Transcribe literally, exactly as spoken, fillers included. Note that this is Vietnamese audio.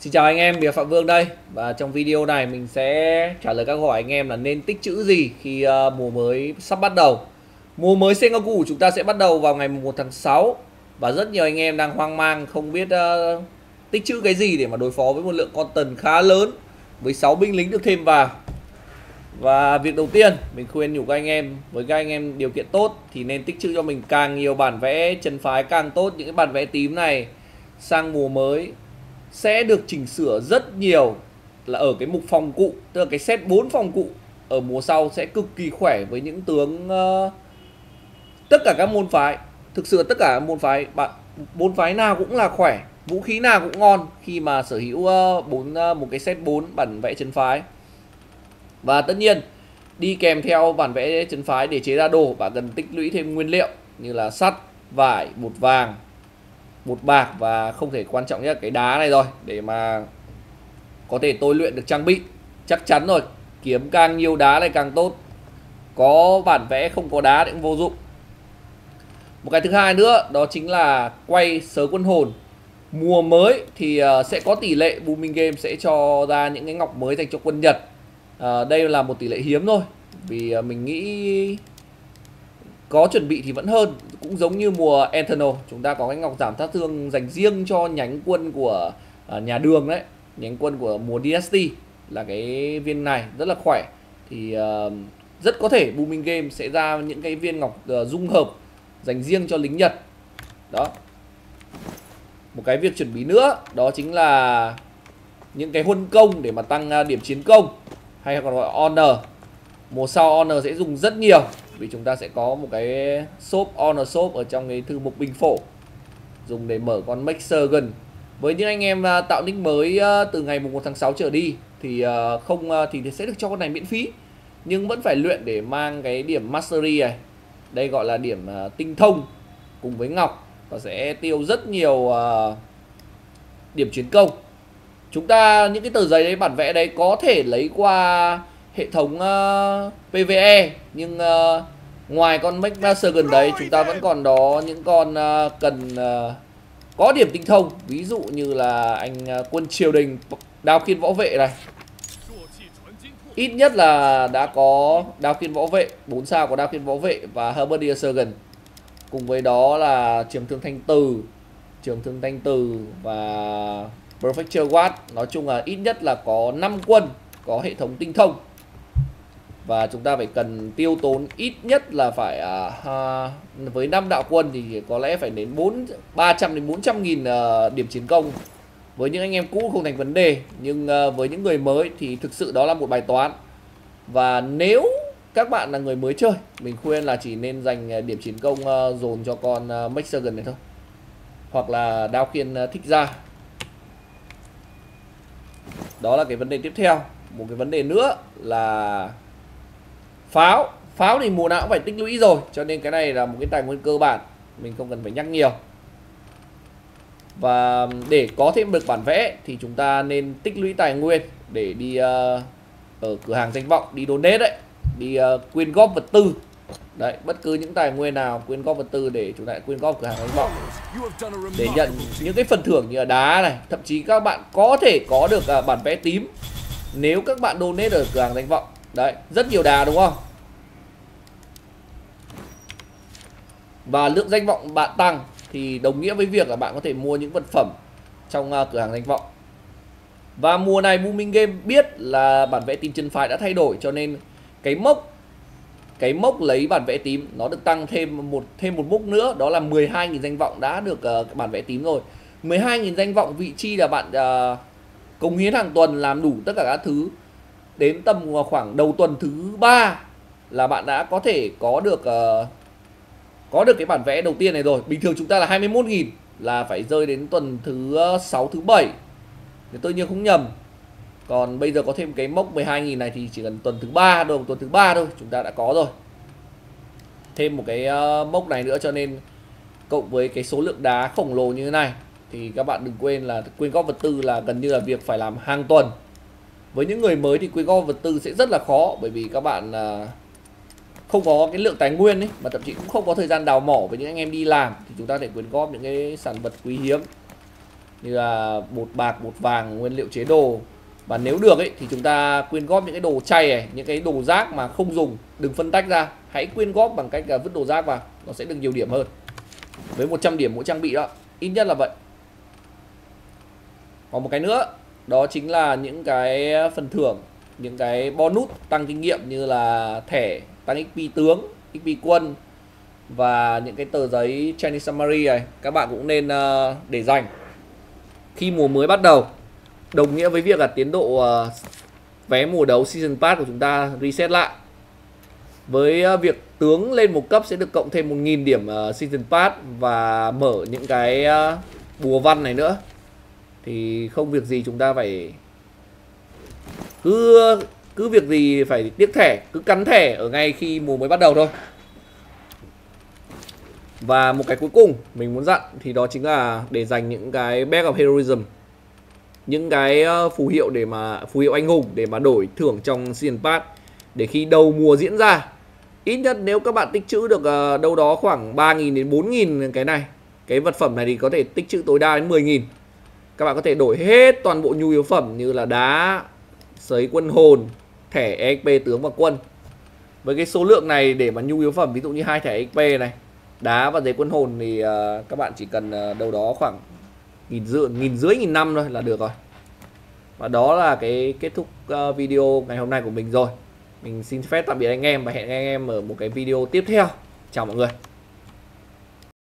Xin chào anh em, mình là Phạm Vương đây. Và trong video này mình sẽ trả lời các câu hỏi anh em là nên tích trữ gì khi uh, mùa mới sắp bắt đầu. Mùa mới Sengoku của chúng ta sẽ bắt đầu vào ngày mùng một tháng sáu. Và rất nhiều anh em đang hoang mang không biết uh, tích trữ cái gì để mà đối phó với một lượng content khá lớn với sáu binh lính được thêm vào. Và việc đầu tiên mình khuyên nhủ các anh em, với các anh em điều kiện tốt thì nên tích trữ cho mình càng nhiều bản vẽ chân phái càng tốt. Những cái bản vẽ tím này sang mùa mới sẽ được chỉnh sửa rất nhiều là ở cái mục phòng cụ, tức là cái set bốn phòng cụ ở mùa sau sẽ cực kỳ khỏe với những tướng uh, tất cả các môn phái. Thực sự tất cả môn phái bạn môn phái nào cũng là khỏe, vũ khí nào cũng ngon khi mà sở hữu uh, bốn uh, một cái set bốn bản vẽ chân phái. Và tất nhiên đi kèm theo bản vẽ chân phái để chế ra đồ, bạn cần tích lũy thêm nguyên liệu như là sắt, vải, bột vàng, bột bạc và không thể quan trọng nhất cái đá này rồi, để mà có thể tôi luyện được trang bị. Chắc chắn rồi, kiếm càng nhiều đá này càng tốt. Có bản vẽ không có đá thì cũng vô dụng. Một cái thứ hai nữa đó chính là quay sớ quân hồn. Mùa mới thì sẽ có tỷ lệ Booming Game sẽ cho ra những cái ngọc mới dành cho quân Nhật. à, Đây là một tỷ lệ hiếm thôi, vì mình nghĩ có chuẩn bị thì vẫn hơn. Cũng giống như mùa Eternal, chúng ta có cái ngọc giảm sát thương dành riêng cho nhánh quân của uh, nhà Đường đấy, nhánh quân của mùa đê ét tê là cái viên này rất là khỏe. Thì uh, rất có thể Booming Game sẽ ra những cái viên ngọc uh, dung hợp dành riêng cho lính Nhật. Đó. Một cái việc chuẩn bị nữa đó chính là những cái huân công để mà tăng uh, điểm chiến công, hay còn gọi honor. Mùa sau honor sẽ dùng rất nhiều, vì chúng ta sẽ có một cái shop, honor shop ở trong cái thư mục binh phổ, dùng để mở con Maxergun. Với những anh em tạo nick mới từ ngày mùng một tháng sáu trở đi thì không thì sẽ được cho con này miễn phí, nhưng vẫn phải luyện để mang cái điểm mastery này. Đây gọi là điểm tinh thông cùng với ngọc, và sẽ tiêu rất nhiều điểm chiến công. Chúng ta những cái tờ giấy đấy, bản vẽ đấy có thể lấy qua hệ thống uh, pê vê e, nhưng uh, ngoài con Master gần đấy chúng ta vẫn còn đó những con uh, cần uh, có điểm tinh thông. Ví dụ như là anh uh, quân triều đình đao khiên võ vệ này, ít nhất là đã có đao khiên võ vệ, bốn sao có đao khiên võ vệ và Halberdier Surgeon. Cùng với đó là trường thương thanh từ, trường thương thanh từ và Prefecture Guard. Nói chung là ít nhất là có năm quân có hệ thống tinh thông. Và chúng ta phải cần tiêu tốn ít nhất là phải à, à, với năm đạo quân thì có lẽ phải đến ba trăm đến bốn trăm nghìn à, điểm chiến công. Với những anh em cũ không thành vấn đề, nhưng à, với những người mới thì thực sự đó là một bài toán. Và nếu các bạn là người mới chơi, mình khuyên là chỉ nên dành điểm chiến công à, dồn cho con à, Maxergun này thôi, hoặc là đao khiên à, thích ra. Đó là cái vấn đề tiếp theo. Một cái vấn đề nữa là pháo. Pháo thì mùa nào cũng phải tích lũy rồi, cho nên cái này là một cái tài nguyên cơ bản, mình không cần phải nhắc nhiều. Và để có thêm được bản vẽ thì chúng ta nên tích lũy tài nguyên để đi uh, ở cửa hàng danh vọng, đi donate đấy, đi uh, quyên góp vật tư. Đấy, bất cứ những tài nguyên nào quyên góp vật tư để chúng ta quyên góp cửa hàng danh vọng để nhận những cái phần thưởng như là đá này. Thậm chí các bạn có thể có được uh, bản vẽ tím nếu các bạn donate ở cửa hàng danh vọng. Đấy, rất nhiều đá đúng không? Và lượng danh vọng bạn tăng thì đồng nghĩa với việc là bạn có thể mua những vật phẩm trong uh, cửa hàng danh vọng. Và mùa này Booming Game biết là bản vẽ tím chân phái đã thay đổi, cho nên cái mốc cái mốc lấy bản vẽ tím nó được tăng thêm một thêm một mốc nữa, đó là mười hai nghìn danh vọng đã được uh, bản vẽ tím rồi. mười hai nghìn danh vọng vị chi là bạn uh, cống hiến hàng tuần, làm đủ tất cả các thứ. Đến tầm khoảng đầu tuần thứ ba là bạn đã có thể có được uh, có được cái bản vẽ đầu tiên này rồi. Bình thường chúng ta là hai mươi mốt nghìn, là phải rơi đến tuần thứ sáu, thứ bảy nếu tôi nhớ không nhầm. Còn bây giờ có thêm cái mốc mười hai nghìn này thì chỉ cần tuần thứ ba thôi, tuần thứ ba thôi chúng ta đã có rồi. Thêm một cái uh, mốc này nữa, cho nên cộng với cái số lượng đá khổng lồ như thế này thì các bạn đừng quên là quyên góp vật tư là gần như là việc phải làm hàng tuần. Với những người mới thì quyên góp vật tư sẽ rất là khó, bởi vì các bạn uh, không có cái lượng tài nguyên ấy, mà thậm chí cũng không có thời gian đào mỏ. Với những anh em đi làm thì chúng ta thể quyên góp những cái sản vật quý hiếm. như là bột bạc, bột vàng, nguyên liệu chế đồ. Và nếu được ấy thì chúng ta quyên góp những cái đồ chay này, những cái đồ rác mà không dùng, đừng phân tách ra, hãy quyên góp bằng cách là vứt đồ rác vào, nó sẽ được nhiều điểm hơn. Với một trăm điểm mỗi trang bị đó, ít nhất là vậy. Còn một cái nữa, đó chính là những cái phần thưởng, những cái bonus tăng kinh nghiệm như là thẻ tăng ích pê tướng, ích pê quân và những cái tờ giấy Chinese Summary này. Các bạn cũng nên uh, để dành khi mùa mới bắt đầu, đồng nghĩa với việc là tiến độ uh, vé mùa đấu Season Pass của chúng ta reset lại. Với uh, việc tướng lên một cấp sẽ được cộng thêm một nghìn điểm uh, Season Pass và mở những cái uh, bùa văn này nữa. Thì không việc gì chúng ta phải cứ cứ việc gì phải tiếc thẻ, cứ cắn thẻ ở ngay khi mùa mới bắt đầu thôi. Và một cái cuối cùng mình muốn dặn thì đó chính là để dành những cái Badge of Heroism, những cái phù hiệu để mà phù hiệu anh hùng để mà đổi thưởng trong Season Pass, để khi đầu mùa diễn ra, ít nhất nếu các bạn tích trữ được đâu đó khoảng ba nghìn đến bốn nghìn cái này, cái vật phẩm này thì có thể tích trữ tối đa đến mười nghìn. Các bạn có thể đổi hết toàn bộ nhu yếu phẩm như là đá, sấy quân hồn, thẻ e ích pê tướng và quân. Với cái số lượng này để mà nhu yếu phẩm ví dụ như hai thẻ e ích pê này, đá và giấy quân hồn thì uh, các bạn chỉ cần uh, đâu đó khoảng nghìn rưỡi, nghìn rưỡi, nghìn năm thôi là được rồi. Và đó là cái kết thúc uh, video ngày hôm nay của mình rồi. Mình xin phép tạm biệt anh em và hẹn anh em ở một cái video tiếp theo. Chào mọi người.